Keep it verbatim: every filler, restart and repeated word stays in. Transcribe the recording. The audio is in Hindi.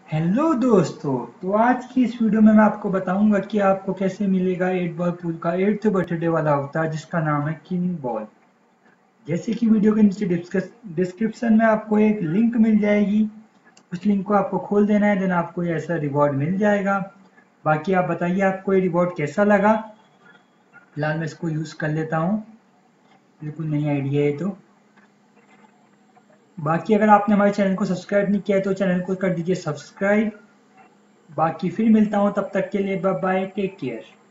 हेलो दोस्तों। तो आज की इस वीडियो में मैं आपको बताऊंगा कि आपको कैसे मिलेगा एट बॉल पूल का एट्थ बर्थडे वाला अवतार जिसका नाम है किंग बॉल। जैसे कि वीडियो के नीचे डिस्क्रिप्शन में आपको एक लिंक मिल जाएगी। उस लिंक को आपको खोल देना है, देन आपको ये ऐसा रिवॉर्ड मिल जाएगा। बाकी आप बताइए आपको ये रिवॉर्ड कैसा लगा। फिलहाल मैं इसको यूज़ कर लेता हूँ। बिल्कुल नई आइडिया है तो। बाकी अगर आपने हमारे चैनल को सब्सक्राइब नहीं किया है तो चैनल को कर दीजिए सब्सक्राइब। बाकी फिर मिलता हूँ, तब तक के लिए बाय बाय, टेक केयर।